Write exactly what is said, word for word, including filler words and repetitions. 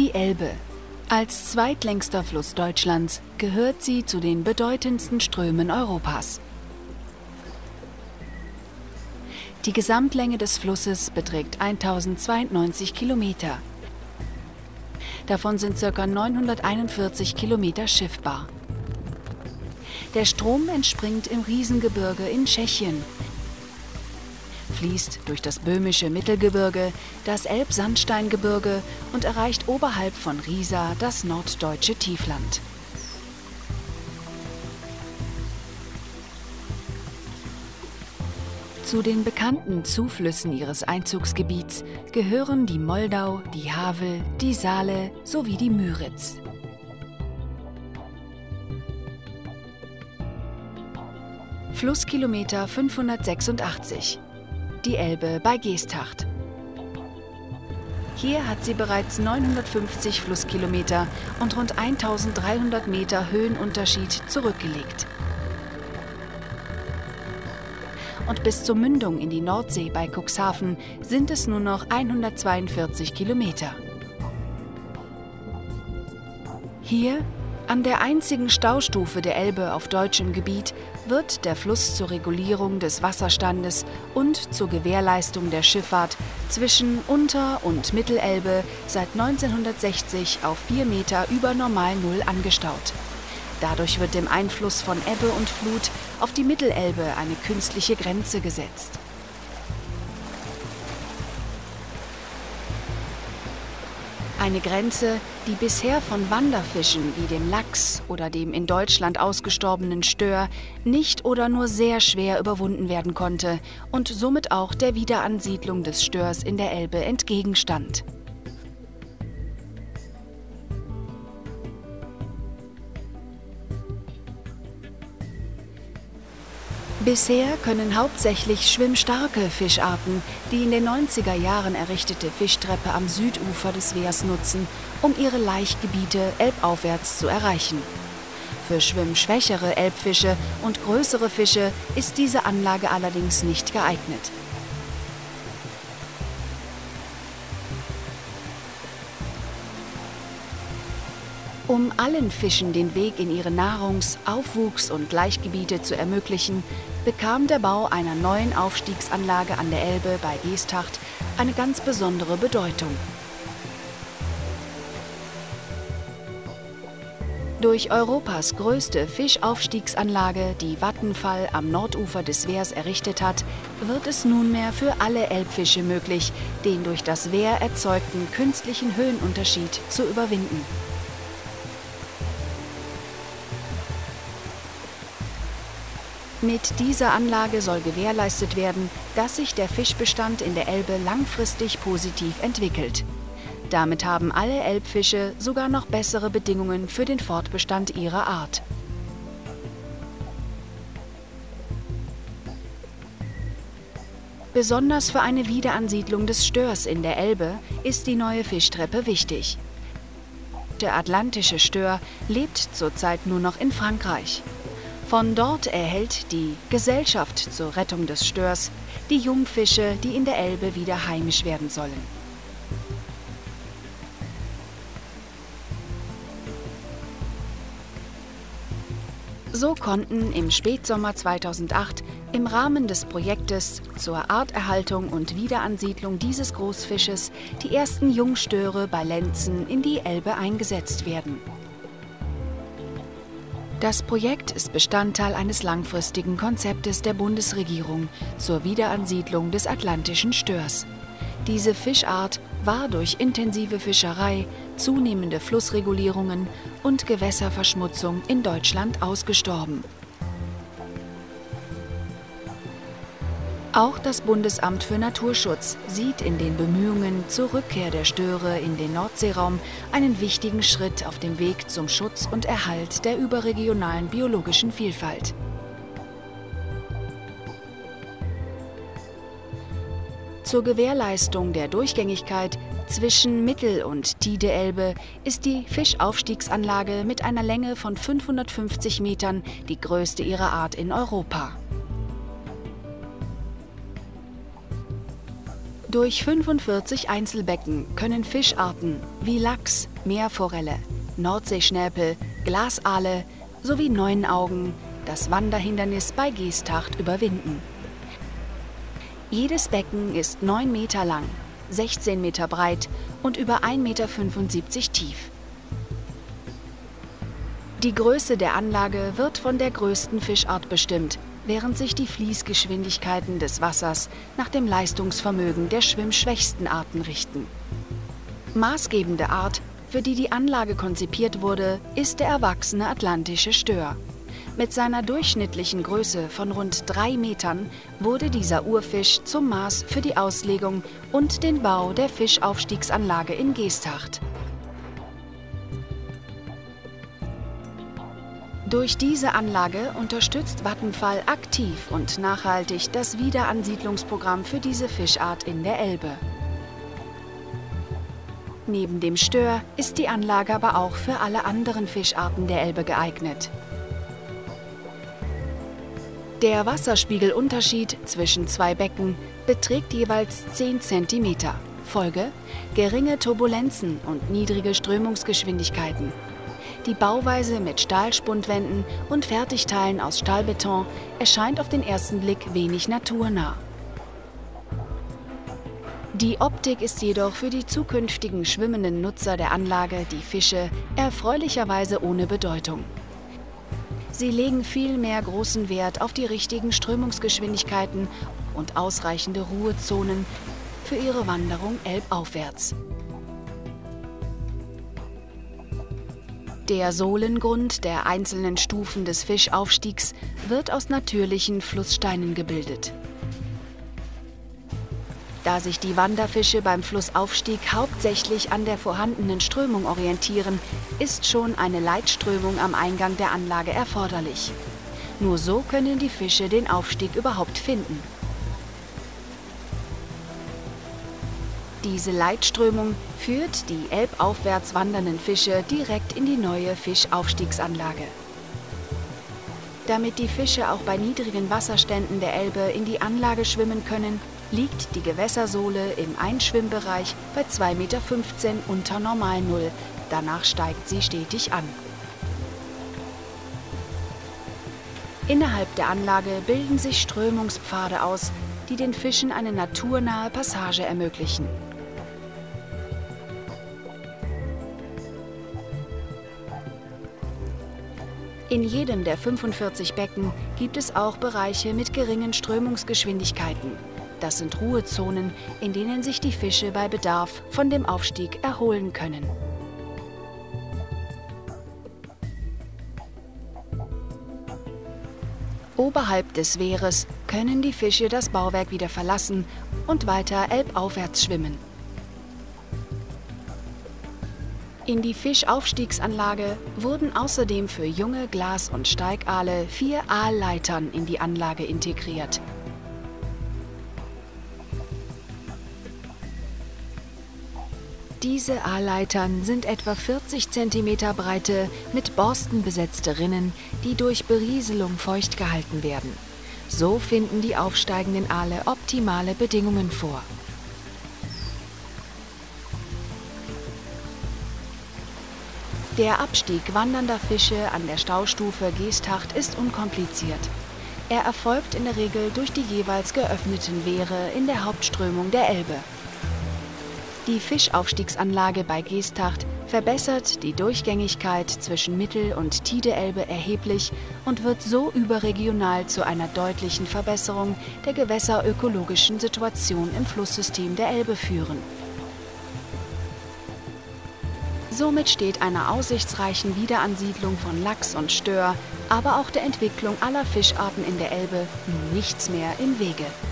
Die Elbe. Als zweitlängster Fluss Deutschlands gehört sie zu den bedeutendsten Strömen Europas. Die Gesamtlänge des Flusses beträgt tausendzweiundneunzig Kilometer. Davon sind ca. neunhunderteinundvierzig Kilometer schiffbar. Der Strom entspringt im Riesengebirge in Tschechien, fließt durch das böhmische Mittelgebirge, das Elbsandsteingebirge und erreicht oberhalb von Riesa das norddeutsche Tiefland. Zu den bekannten Zuflüssen ihres Einzugsgebiets gehören die Moldau, die Havel, die Saale sowie die Müritz. Flusskilometer fünfhundertsechsundachtzig. Die Elbe bei Geesthacht. Hier hat sie bereits neunhundertfünfzig Flusskilometer und rund eintausenddreihundert Meter Höhenunterschied zurückgelegt. Und bis zur Mündung in die Nordsee bei Cuxhaven sind es nur noch hundertzweiundvierzig Kilometer. Hier, an der einzigen Staustufe der Elbe auf deutschem Gebiet, wird der Fluss zur Regulierung des Wasserstandes und zur Gewährleistung der Schifffahrt zwischen Unter- und Mittelelbe seit neunzehnhundertsechzig auf vier Meter über Normalnull angestaut. Dadurch wird dem Einfluss von Ebbe und Flut auf die Mittelelbe eine künstliche Grenze gesetzt. Eine Grenze, die bisher von Wanderfischen wie dem Lachs oder dem in Deutschland ausgestorbenen Stör nicht oder nur sehr schwer überwunden werden konnte und somit auch der Wiederansiedlung des Störs in der Elbe entgegenstand. Bisher können hauptsächlich schwimmstarke Fischarten die in den neunziger Jahren errichtete Fischtreppe am Südufer des Wehrs nutzen, um ihre Laichgebiete elbaufwärts zu erreichen. Für schwimmschwächere Elbfische und größere Fische ist diese Anlage allerdings nicht geeignet. Um allen Fischen den Weg in ihre Nahrungs-, Aufwuchs- und Laichgebiete zu ermöglichen, bekam der Bau einer neuen Aufstiegsanlage an der Elbe bei Geesthacht eine ganz besondere Bedeutung. Durch Europas größte Fischaufstiegsanlage, die Vattenfall am Nordufer des Wehrs errichtet hat, wird es nunmehr für alle Elbfische möglich, den durch das Wehr erzeugten künstlichen Höhenunterschied zu überwinden. Mit dieser Anlage soll gewährleistet werden, dass sich der Fischbestand in der Elbe langfristig positiv entwickelt. Damit haben alle Elbfische sogar noch bessere Bedingungen für den Fortbestand ihrer Art. Besonders für eine Wiederansiedlung des Störs in der Elbe ist die neue Fischtreppe wichtig. Der atlantische Stör lebt zurzeit nur noch in Frankreich. Von dort erhält die Gesellschaft zur Rettung des Störs die Jungfische, die in der Elbe wieder heimisch werden sollen. So konnten im Spätsommer zweitausendacht im Rahmen des Projektes zur Arterhaltung und Wiederansiedlung dieses Großfisches die ersten Jungstöre bei Lenzen in die Elbe eingesetzt werden. Das Projekt ist Bestandteil eines langfristigen Konzeptes der Bundesregierung zur Wiederansiedlung des atlantischen Störs. Diese Fischart war durch intensive Fischerei, zunehmende Flussregulierungen und Gewässerverschmutzung in Deutschland ausgestorben. Auch das Bundesamt für Naturschutz sieht in den Bemühungen zur Rückkehr der Störe in den Nordseeraum einen wichtigen Schritt auf dem Weg zum Schutz und Erhalt der überregionalen biologischen Vielfalt. Zur Gewährleistung der Durchgängigkeit zwischen Mittel- und Tideelbe ist die Fischaufstiegsanlage mit einer Länge von fünfhundertfünfzig Metern die größte ihrer Art in Europa. Durch fünfundvierzig Einzelbecken können Fischarten wie Lachs, Meerforelle, Nordseeschnäpel, Glasaale sowie Neunaugen das Wanderhindernis bei Geesthacht überwinden. Jedes Becken ist neun Meter lang, sechzehn Meter breit und über ein Meter fünfundsiebzig tief. Die Größe der Anlage wird von der größten Fischart bestimmt, während sich die Fließgeschwindigkeiten des Wassers nach dem Leistungsvermögen der schwimmschwächsten Arten richten. Maßgebende Art, für die die Anlage konzipiert wurde, ist der erwachsene atlantische Stör. Mit seiner durchschnittlichen Größe von rund drei Metern wurde dieser Urfisch zum Maß für die Auslegung und den Bau der Fischaufstiegsanlage in Geesthacht. Durch diese Anlage unterstützt Vattenfall aktiv und nachhaltig das Wiederansiedlungsprogramm für diese Fischart in der Elbe. Neben dem Stör ist die Anlage aber auch für alle anderen Fischarten der Elbe geeignet. Der Wasserspiegelunterschied zwischen zwei Becken beträgt jeweils zehn Zentimeter. Folge: geringe Turbulenzen und niedrige Strömungsgeschwindigkeiten. Die Bauweise mit Stahlspundwänden und Fertigteilen aus Stahlbeton erscheint auf den ersten Blick wenig naturnah. Die Optik ist jedoch für die zukünftigen schwimmenden Nutzer der Anlage, die Fische, erfreulicherweise ohne Bedeutung. Sie legen vielmehr großen Wert auf die richtigen Strömungsgeschwindigkeiten und ausreichende Ruhezonen für ihre Wanderung elbaufwärts. Der Sohlengrund der einzelnen Stufen des Fischaufstiegs wird aus natürlichen Flusssteinen gebildet. Da sich die Wanderfische beim Flussaufstieg hauptsächlich an der vorhandenen Strömung orientieren, ist schon eine Leitströmung am Eingang der Anlage erforderlich. Nur so können die Fische den Aufstieg überhaupt finden. Diese Leitströmung führt die elbaufwärts wandernden Fische direkt in die neue Fischaufstiegsanlage. Damit die Fische auch bei niedrigen Wasserständen der Elbe in die Anlage schwimmen können, liegt die Gewässersohle im Einschwimmbereich bei zwei Meter fünfzehn unter Normalnull. Danach steigt sie stetig an. Innerhalb der Anlage bilden sich Strömungspfade aus, die den Fischen eine naturnahe Passage ermöglichen. In jedem der fünfundvierzig Becken gibt es auch Bereiche mit geringen Strömungsgeschwindigkeiten. Das sind Ruhezonen, in denen sich die Fische bei Bedarf von dem Aufstieg erholen können. Oberhalb des Wehres können die Fische das Bauwerk wieder verlassen und weiter elbaufwärts schwimmen. In die Fischaufstiegsanlage wurden außerdem für junge Glas- und Steigaale vier Aalleitern in die Anlage integriert. Diese Aalleitern sind etwa vierzig Zentimeter breite, mit Borsten besetzte Rinnen, die durch Berieselung feucht gehalten werden. So finden die aufsteigenden Aale optimale Bedingungen vor. Der Abstieg wandernder Fische an der Staustufe Geesthacht ist unkompliziert. Er erfolgt in der Regel durch die jeweils geöffneten Wehre in der Hauptströmung der Elbe. Die Fischaufstiegsanlage bei Geesthacht verbessert die Durchgängigkeit zwischen Mittel- und Tideelbe erheblich und wird so überregional zu einer deutlichen Verbesserung der gewässerökologischen Situation im Flusssystem der Elbe führen. Somit steht einer aussichtsreichen Wiederansiedlung von Lachs und Stör, aber auch der Entwicklung aller Fischarten in der Elbe nun nichts mehr im Wege.